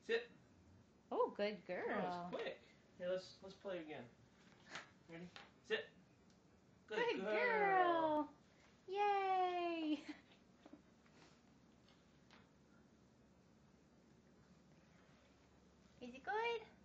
Sit. Oh, good girl. That was quick. Here, let's play again. Ready? Sit. Good girl. Yay. Is it good?